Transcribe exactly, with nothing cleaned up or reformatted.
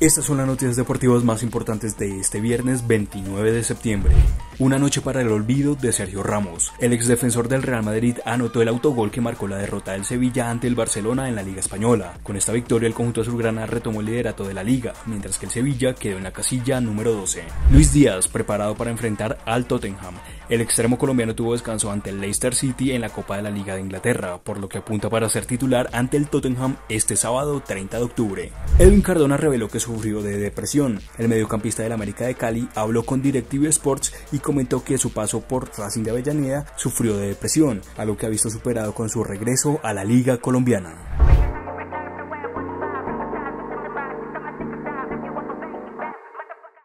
Estas son las noticias deportivas más importantes de este viernes veintinueve de septiembre. Una noche para el olvido de Sergio Ramos. El exdefensor del Real Madrid anotó el autogol que marcó la derrota del Sevilla ante el Barcelona en la Liga Española. Con esta victoria el conjunto azulgrana retomó el liderato de la Liga, mientras que el Sevilla quedó en la casilla número doce. Luis Díaz, preparado para enfrentar al Tottenham. El extremo colombiano tuvo descanso ante el Leicester City en la Copa de la Liga de Inglaterra, por lo que apunta para ser titular ante el Tottenham este sábado treinta de octubre. Edwin Cardona reveló que sufrió de depresión. El mediocampista del América de Cali habló con DirecTV Sports y comentó que su paso por Racing de Avellaneda sufrió de depresión, algo que ha visto superado con su regreso a la Liga colombiana.